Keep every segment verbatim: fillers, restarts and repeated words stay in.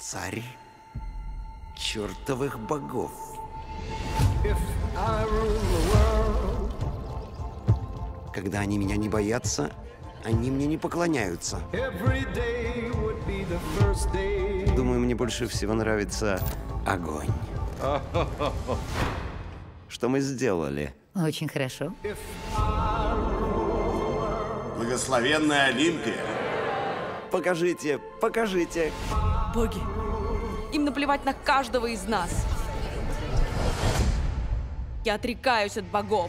Царь чертовых богов. Когда они меня не боятся, они мне не поклоняются. Думаю, мне больше всего нравится огонь. Что мы сделали? Очень хорошо. Благословенная Олимпия. Покажите, покажите. Боги, им наплевать на каждого из нас. Я отрекаюсь от богов.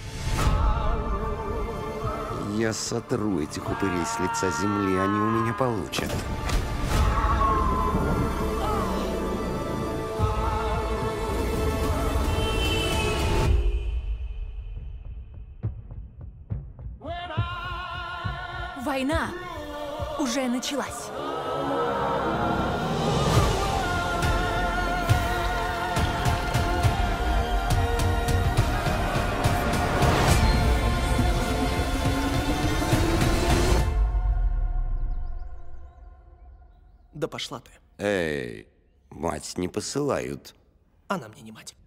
Я сотру этих упырей с лица земли, они у меня получат. Война уже началась. Да пошла ты. Эй, мать не посылают. Она мне не мать.